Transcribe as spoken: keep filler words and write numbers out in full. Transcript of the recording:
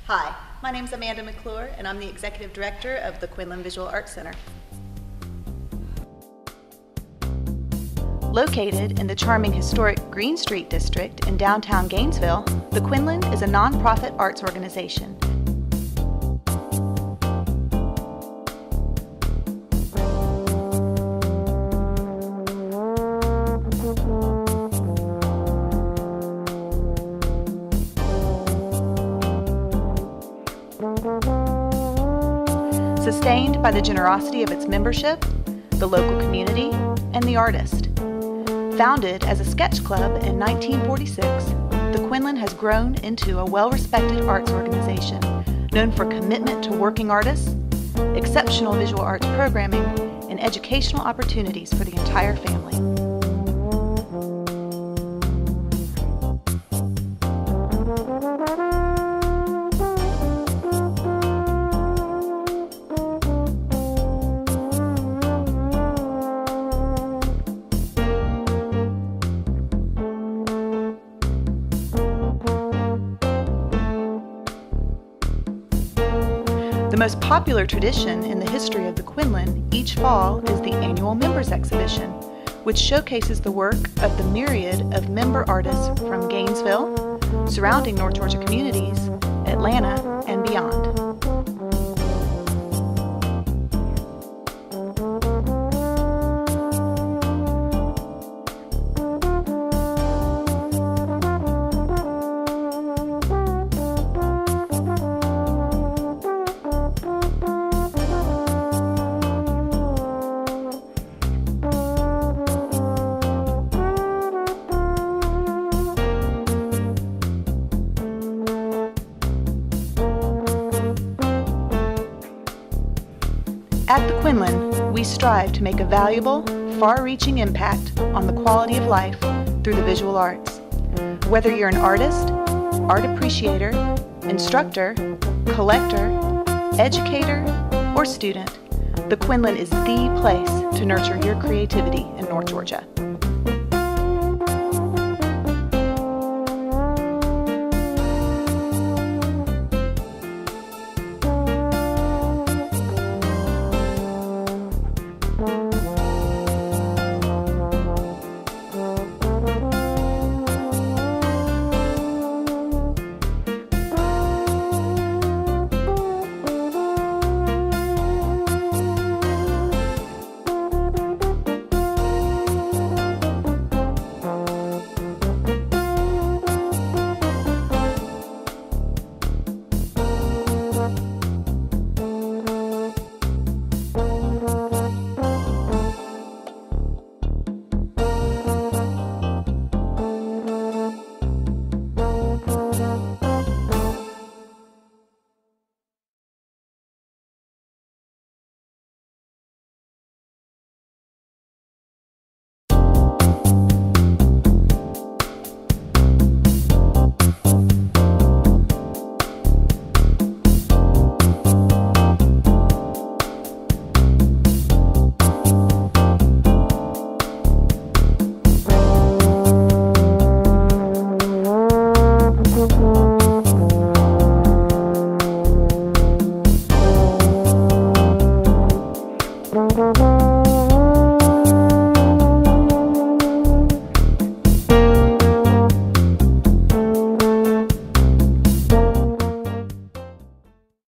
Hi, my name is Amanda McClure, and I'm the Executive Director of the Quinlan Visual Arts Center. Located in the charming historic Green Street District in downtown Gainesville, the Quinlan is a nonprofit arts organization. Sustained by the generosity of its membership, the local community, and the artist. Founded as a sketch club in nineteen forty-six, the Quinlan has grown into a well-respected arts organization known for commitment to working artists, exceptional visual arts programming, and educational opportunities for the entire family. The most popular tradition in the history of the Quinlan each fall is the annual Members Exhibition, which showcases the work of the myriad of member artists from Gainesville, surrounding North Georgia communities, Atlanta, and beyond. At the Quinlan, we strive to make a valuable, far-reaching impact on the quality of life through the visual arts. Whether you're an artist, art appreciator, instructor, collector, educator, or student, the Quinlan is the place to nurture your creativity in North Georgia. Thank you.